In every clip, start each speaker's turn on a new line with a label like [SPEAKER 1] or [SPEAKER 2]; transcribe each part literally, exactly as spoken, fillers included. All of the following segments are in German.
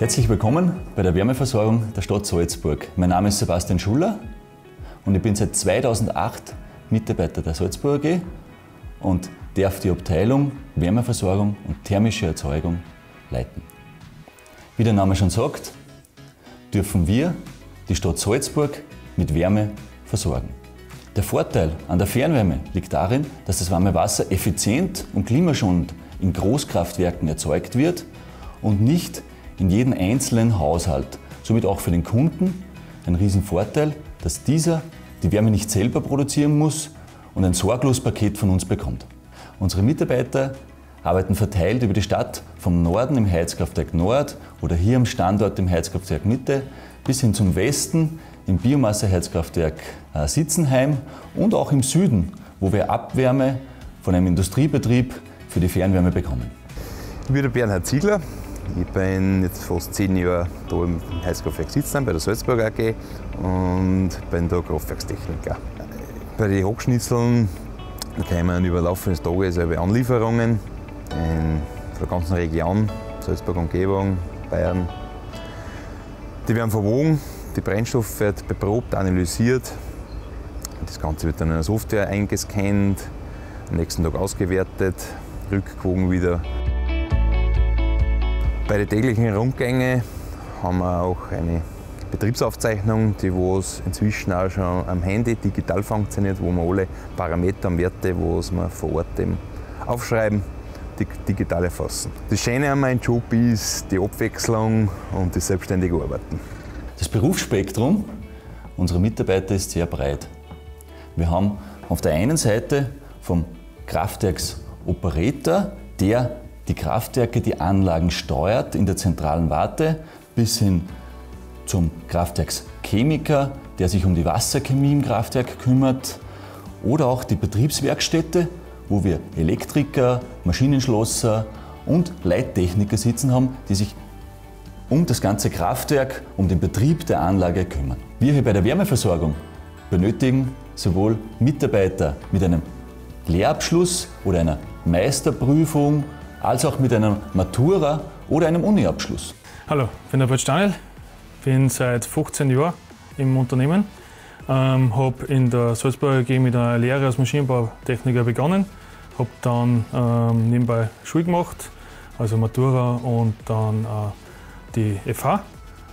[SPEAKER 1] Herzlich willkommen bei der Wärmeversorgung der Stadt Salzburg. Mein Name ist Sebastian Schuller und ich bin seit zweitausendacht Mitarbeiter der Salzburg A G und darf die Abteilung Wärmeversorgung und thermische Erzeugung leiten. Wie der Name schon sagt, dürfen wir die Stadt Salzburg mit Wärme versorgen. Der Vorteil an der Fernwärme liegt darin, dass das warme Wasser effizient und klimaschonend in Großkraftwerken erzeugt wird und nicht in jedem einzelnen Haushalt. Somit auch für den Kunden ein Riesenvorteil, dass dieser die Wärme nicht selber produzieren muss und ein Sorglospaket von uns bekommt. Unsere Mitarbeiter arbeiten verteilt über die Stadt vom Norden im Heizkraftwerk Nord oder hier am Standort im Heizkraftwerk Mitte bis hin zum Westen im Biomasseheizkraftwerk Sitzenheim und auch im Süden, wo wir Abwärme von einem Industriebetrieb für die Fernwärme bekommen.
[SPEAKER 2] Ich bin der Bernhard Ziegler. Ich bin jetzt fast zehn Jahre hier im Heizkraftwerk Sitzenheim bei der Salzburg A G und bin da Kraftwerkstechniker. Bei den Hochschnitzeln kommen über Laufe des Tages Anlieferungen in der ganzen Region, Salzburg Umgebung, Bayern. Die werden verwogen, der Brennstoff wird beprobt, analysiert. Das Ganze wird dann in eine Software eingescannt, am nächsten Tag ausgewertet, rückgewogen wieder. Bei den täglichen Rundgängen haben wir auch eine Betriebsaufzeichnung, die was inzwischen auch schon am Handy digital funktioniert, wo wir alle Parameter und Werte, die wir vor Ort eben aufschreiben, digital erfassen. Das Schöne an meinem Job ist die Abwechslung und das selbstständige Arbeiten.
[SPEAKER 1] Das Berufsspektrum unserer Mitarbeiter ist sehr breit. Wir haben auf der einen Seite vom Kraftwerksoperator, der die Kraftwerke, die Anlagen steuert in der zentralen Warte, bis hin zum Kraftwerkschemiker, der sich um die Wasserchemie im Kraftwerk kümmert, oder auch die Betriebswerkstätte, wo wir Elektriker, Maschinenschlosser und Leittechniker sitzen haben, die sich um das ganze Kraftwerk, um den Betrieb der Anlage kümmern. Wir hier bei der Wärmeversorgung benötigen sowohl Mitarbeiter mit einem Lehrabschluss oder einer Meisterprüfung, als auch mit einer Matura oder einem Uni-Abschluss.
[SPEAKER 3] Hallo, ich bin der Bert Stanel, bin seit fünfzehn Jahren im Unternehmen, ähm, habe in der Salzburg A G mit einer Lehre als Maschinenbautechniker begonnen, habe dann ähm, nebenbei Schule gemacht, also Matura und dann äh, die F H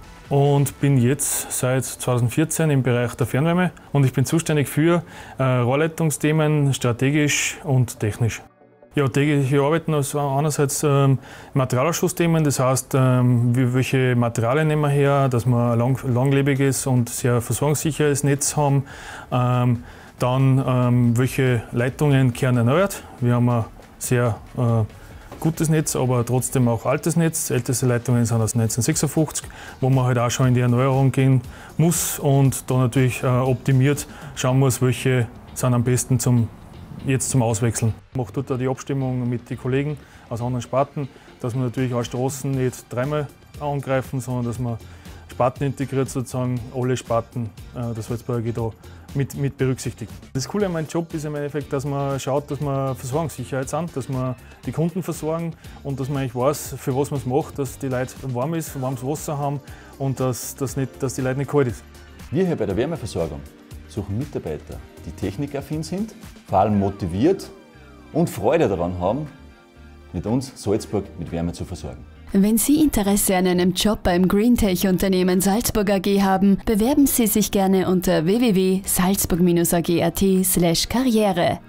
[SPEAKER 3] und bin jetzt seit zweitausendvierzehn im Bereich der Fernwärme und ich bin zuständig für äh, Rohrleitungsthemen, strategisch und technisch. Ja, tägliche Arbeiten also einerseits ähm, Materialausschlussthemen, das heißt, ähm, wie, welche Materialien nehmen wir her, dass wir ein lang, langlebiges und sehr versorgungssicheres Netz haben. Ähm, dann, ähm, welche Leitungen kehren erneuert. Wir haben ein sehr äh, gutes Netz, aber trotzdem auch altes Netz. Älteste Leitungen sind aus neunzehnhundertsechsundfünfzig, wo man halt auch schon in die Erneuerung gehen muss und da natürlich äh, optimiert schauen muss, welche sind am besten zum jetzt zum Auswechseln. Ich mache dort die Abstimmung mit den Kollegen aus anderen Sparten, dass wir natürlich auch Straßen nicht dreimal angreifen, sondern dass man Sparten integriert, sozusagen alle Sparten äh, der Salzburg A G da mit, mit berücksichtigt. Das Coole an meinem Job ist im Endeffekt, dass man schaut, dass wir Versorgungssicherheit sind, dass wir die Kunden versorgen und dass man eigentlich weiß, für was man es macht, dass die Leute warm ist, warmes Wasser haben und dass, dass, nicht, dass die Leute nicht kalt ist.
[SPEAKER 1] Wir hier bei der Wärmeversorgung suchen Mitarbeiter, die technikaffin sind, vor allem motiviert und Freude daran haben, mit uns Salzburg mit Wärme zu versorgen.
[SPEAKER 4] Wenn Sie Interesse an einem Job beim Greentech-Unternehmen Salzburg A G haben, bewerben Sie sich gerne unter w w w punkt salzburg Bindestrich a g punkt a t slash karriere.